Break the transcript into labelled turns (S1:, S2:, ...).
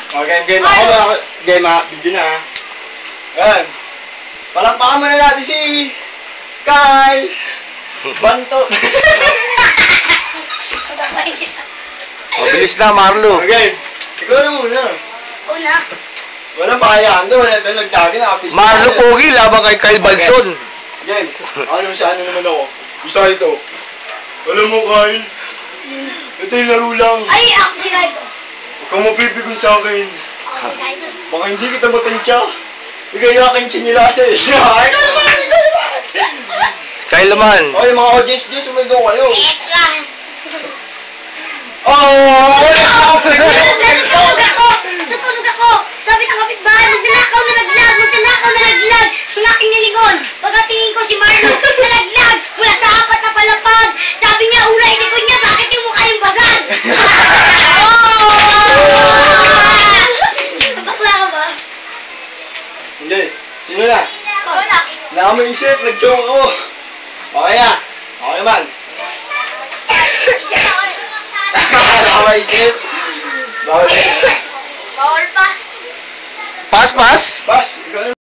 S1: Game. Game ha. Video na ha. Ayan. Palakpakan muna natin si Kyle Banto.
S2: Mabilis na, Marlo.
S1: Okay. Ikaw na muna.
S3: Una.
S1: Walang pakayaan doon. Wala tayong nagtagi na.
S2: Marlo Pogi, laban kay Kyle Balson.
S1: Game. Ano naman ako? Isa ito. Alam mo, Kyle. Ito yung laro lang.
S3: Ay, ako si Kyle.
S1: Huwag kang mapipigon sa akin.
S3: Ako si Kyle.
S1: Baka hindi kita matansya. Bigay yung aking chinilasa eh.
S2: Kyle naman.
S1: Okay, mga audience dyan, sumigaw kayo.
S3: Ekla. Natulog ako. Sabi ng kapitbahay, magnanakaw na naglag. Ang aking nilingon. Pagkatingin ko si Marlo, nalaglag. Mula sa 4 na palapag. Sabi niya, ulay likod niya, bakit yung mukha yung basag? Bakla ka ba?
S1: Hindi. Sino na?
S3: Ikaw na.
S1: Wala ka maisip, nag-joke ako. Okay na. Okay naman. Wala ka maisip. Bawal.
S3: Bawal pass.
S2: Pass.
S1: Bas, ikaw na.